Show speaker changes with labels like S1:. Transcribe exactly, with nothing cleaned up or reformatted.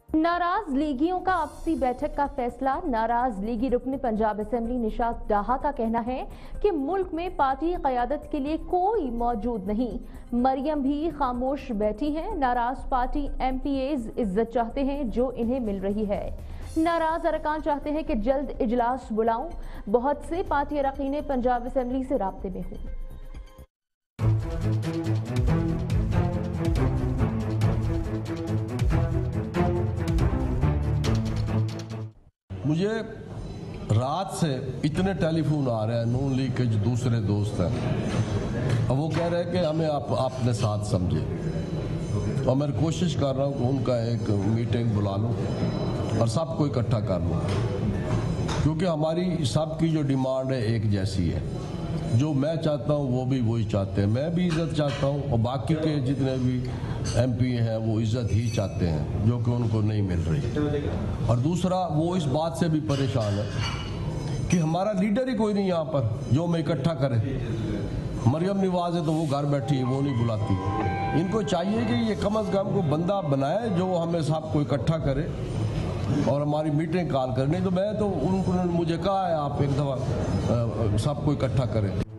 S1: नाराज लीगियों का आपसी बैठक का फैसला। नाराज लीगी रुकन पंजाब असेंबली निशात डाहा का कहना है कि मुल्क में पार्टी क़यादत के लिए कोई मौजूद नहीं। मरियम भी खामोश बैठी हैं। नाराज पार्टी एम पी एज इज्जत चाहते हैं जो इन्हें मिल रही है। नाराज अरकान चाहते हैं कि जल्द इजलास बुलाऊं। बहुत से पार्टी अरकान पंजाब असेंबली से राब्ते में हूं।
S2: मुझे रात से इतने टेलीफोन आ रहे हैं नून लीग के जो दूसरे दोस्त हैं, अब वो कह रहे हैं कि हमें आप अपने साथ समझे। तो मैं कोशिश कर रहा हूँ कि उनका एक मीटिंग बुला लूँ और सबको इकट्ठा कर लूँ, क्योंकि हमारी सबकी जो डिमांड है एक जैसी है। जो मैं चाहता हूँ वो भी वही चाहते हैं। मैं भी इज्जत चाहता हूँ और बाकी के जितने भी एम पी हैं वो इज्जत ही चाहते हैं जो कि उनको नहीं मिल रही। और दूसरा, वो इस बात से भी परेशान है कि हमारा लीडर ही कोई नहीं यहाँ पर जो मैं इकट्ठा करे। मरियम नवाज है तो वो घर बैठी है, वो नहीं बुलाती। इनको चाहिए कि ये कम अज़ कम को बंदा बनाए जो हमें सबको इकट्ठा करे और हमारी मीटिंग कॉल करनी। तो मैं तो उनको मुझे कहा है आप एक दफ़ा सबको इकट्ठा करें।